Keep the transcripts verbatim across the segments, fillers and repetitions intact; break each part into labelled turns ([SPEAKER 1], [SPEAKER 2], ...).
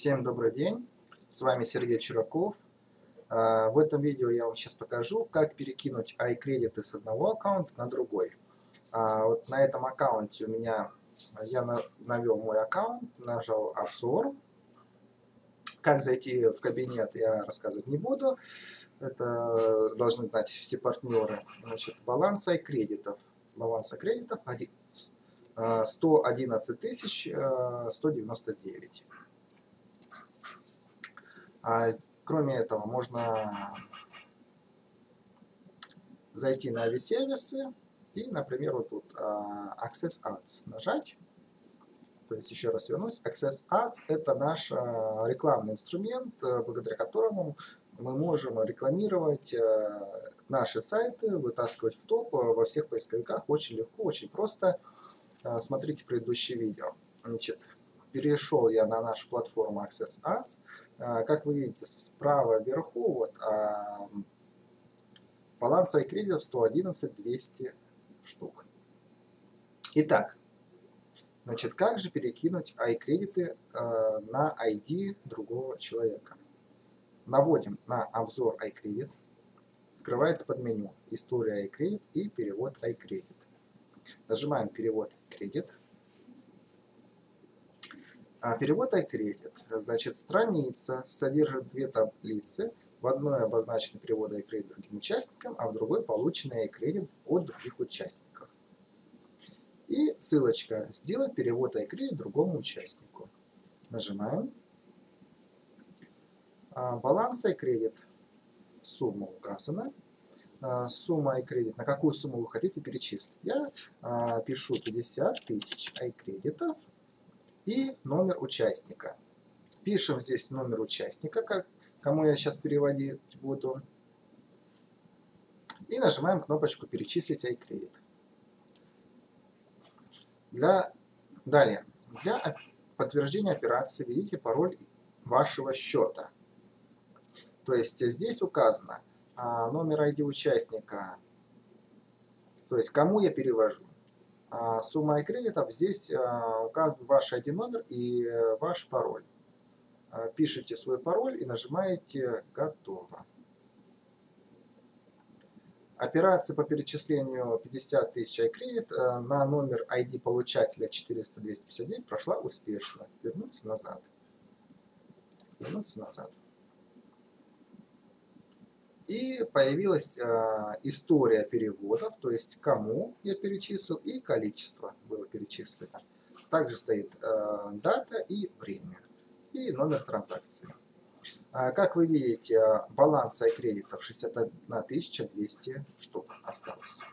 [SPEAKER 1] Всем добрый день, с вами Сергей Чураков. В этом видео я вам сейчас покажу, как перекинуть iCredit с одного аккаунта на другой. Вот на этом аккаунте у меня, я навел мой аккаунт, нажал обзор. Как зайти в кабинет, я рассказывать не буду. Это должны знать все партнеры. Значит, баланс iCredit. Баланс iCredit сто одиннадцать тысяч сто девяносто девять. А, кроме этого, можно зайти на веб-сервисы и, например, вот тут а, Access Ads нажать. То есть, еще раз вернусь, Access Ads – это наш а, рекламный инструмент, благодаря которому мы можем рекламировать а, наши сайты, вытаскивать в топ во всех поисковиках очень легко, очень просто. А, смотрите предыдущее видео. Значит, перешел я на нашу платформу Access Ads. Как вы видите, справа вверху вот, а, баланс iCredit сто одиннадцать двести штук. Итак, значит, как же перекинуть iCredit а, на ай ди другого человека? Наводим на обзор iCredit. Открывается подменю история iCredit и перевод iCredit. Нажимаем перевод iCredit. А перевод iCredit, значит, страница содержит две таблицы. В одной обозначены переводы iCredit другим участникам, а в другой полученный iCredit от других участников. И ссылочка «Сделать перевод iCredit другому участнику». Нажимаем. А, баланс iCredit. Сумма указана. А, сумма iCredit. На какую сумму вы хотите перечислить? Я а, пишу пятьдесят тысяч iCredit'ов. И номер участника. Пишем здесь номер участника, как, кому я сейчас переводить буду. И нажимаем кнопочку «Перечислить iCredit». Для, далее. Для подтверждения операции введите пароль вашего счета. То есть здесь указано а, номер ай ди участника, то есть кому я перевожу. Сумма iCredit'ов, здесь а, указан ваш ай ди номер и а, ваш пароль. А, пишите свой пароль и нажимаете «Готово». Операция по перечислению пятьдесят тысяч iCredit а, на номер ай ди получателя четыреста двести пятьдесят девять прошла успешно. Вернуться назад. Вернуться назад. И появилась э, история переводов, то есть кому я перечислил и количество было перечислено. Также стоит э, дата и время, и номер транзакции. А, как вы видите, баланс iCredit шестьдесят одна тысяча двести штук осталось.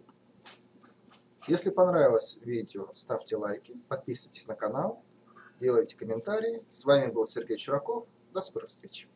[SPEAKER 1] Если понравилось видео, ставьте лайки, подписывайтесь на канал, делайте комментарии. С вами был Сергей Чураков. До скорых встреч.